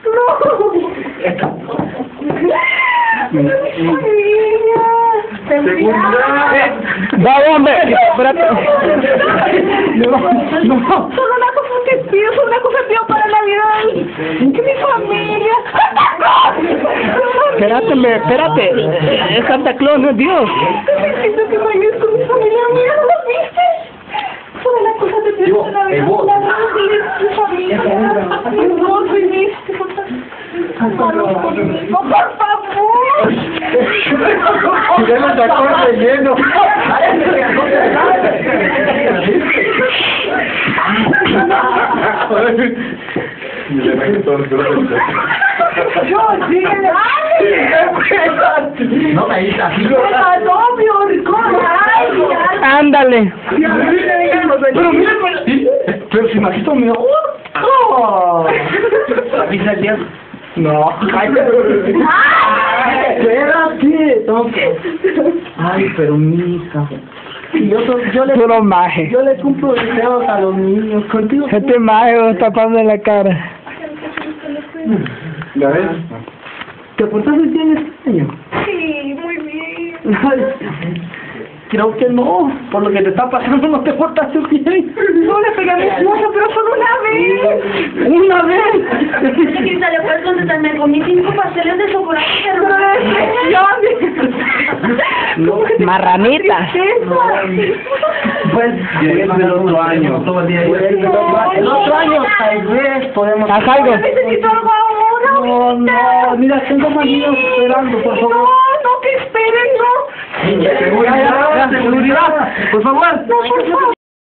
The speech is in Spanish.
Va, hombre, espérate. No. Solo una cosa que pido, solo una cosa pido para Navidad. Que mi familia. Espérate. Es Santa Claus, no es Dios. Necesito que vayas con mi familia. Mira, ¿no lo viste? Solo una cosa que pido para Navidad. Mi familia. Mi esposo y mis hijos. Hágalo conmigo, por favor. Ya lo sacó de lleno. No me digas así. Ándale. Pero mira, pero si Maxito me ahorca. ¿Avisa el día? No. Espérate. Ay, pero mi hija. Puro maje. Yo le cumplo deseos a los niños. Contigo. Este maje va tapando la cara. ¿La ves? ¿Te portaste bien este año? Sí, muy bien. Creo que no. Por lo que te está pasando no te portaste bien. No le pegué a mi esposa, pero solo una vez. ¡Una vez! Quizá le puedes contestar, me comí 5 pasteles de chocolate, pero Marranita. Pues, el otro año. El otro año, tal vez podemos... ¿Haz algo? necesito algo ahora. No, mira, tengo más niños esperando, por favor. No, que esperen, no. Seguridad, por favor. No, por favor.